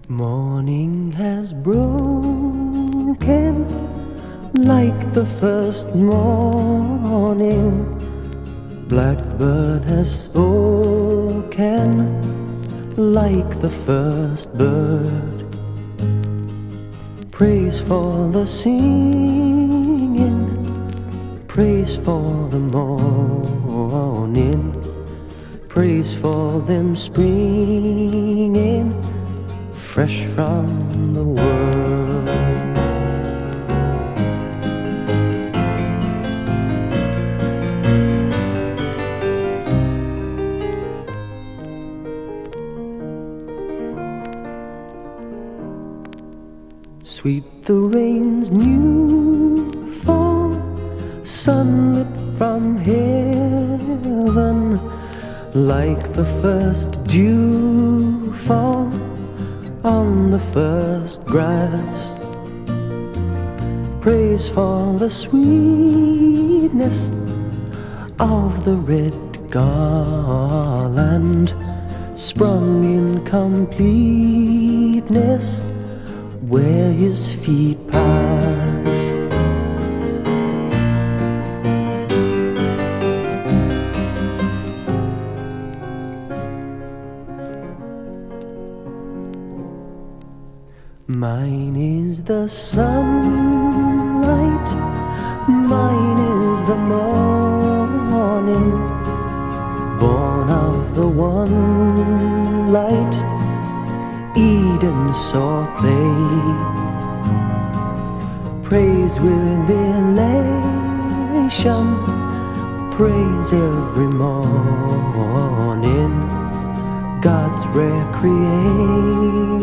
Morning has broken like the first morning. Blackbird has spoken like the first bird. Praise for the singing, praise for the morning, praise for them springing fresh from the world. Sweet the rain's new fall, sunlit from heaven, like the first dew fall on the first grass. Praise for the sweetness of the red garland, sprung in completeness where his feet pass. Mine is the sunlight, mine is the morning, born of the one light Eden saw play. Praise with elation, praise every morning, God's rare creation.